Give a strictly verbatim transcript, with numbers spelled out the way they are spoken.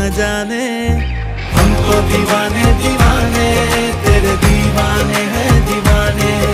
न जाने, हम तो दीवाने दीवाने तेरे दीवाने हैं दीवाने।